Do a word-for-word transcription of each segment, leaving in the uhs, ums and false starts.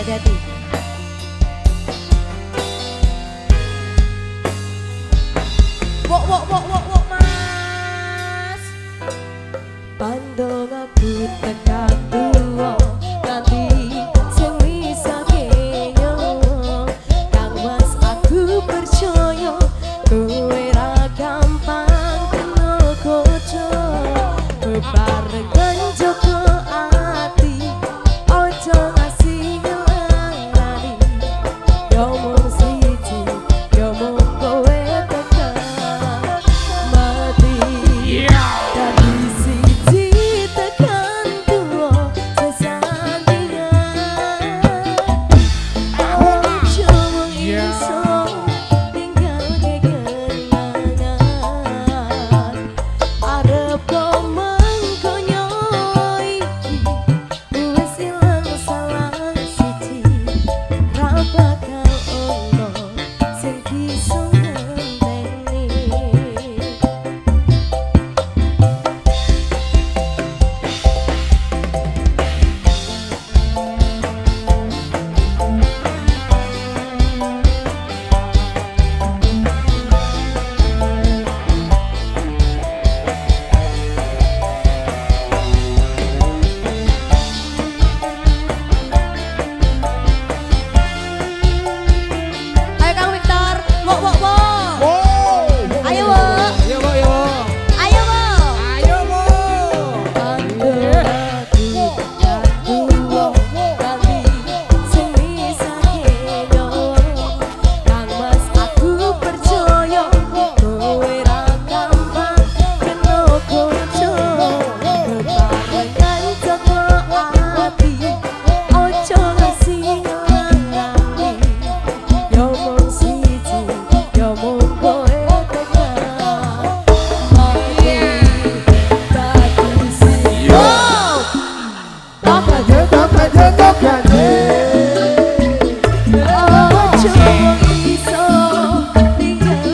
ya Dadi. Wok wok wok wok wok mas. Pandong aku tekan dulu nanti sing bisa kenyo kang mas aku percaya kowe ra gampang kena koco bebarengan joko ati ojo ngasih ngelani yo mung siji yo mung kowe tekan mati dari siji tekan tuwa sesandingan ojo mung iso tinggal kekenangan arep mengkonyo iki wis ilang salah siji ra bakal ono sing bisa ngenteni. Ayo Kang Victor, wo wo wo. Ayo wo. Ayo Bo, ayo Bo. Ayo wo. Ayo Bo. Pandong aku tekan tuwa nanti sing bisa kenyo kang mas aku percaya kowe ra gampang kena koco bebarengan joko ati ojo ngasih ngelani yo mung siji yo mung kowe tekan mati dadi siji. Toka je, toka je, toka je. Ojo iso tinggal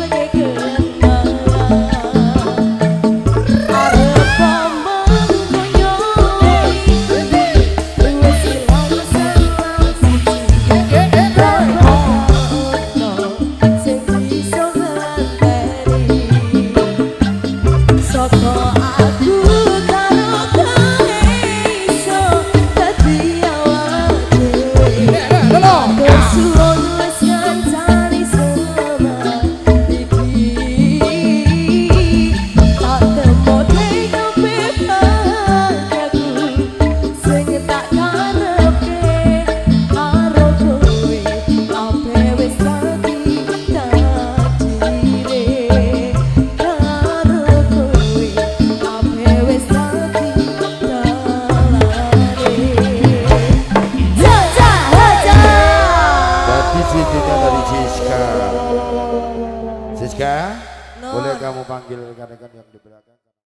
kekenangan arep mengkonyo iki wis ilang salah siji ra ono sing bisa ngenteni saka aku karo kowe iso dadi awake dhewe. Bersuon wis ngancani selama iki tak temone kabeh bahagiaku sing tak karepke karo kowe kabeh wis dadi takdire karo kowe kabeh wis dadi dalane. Jaja haja. Berarti Sijinya dari Siska. Siska, No. boleh kamu panggil rekan-rekan yang di belakang?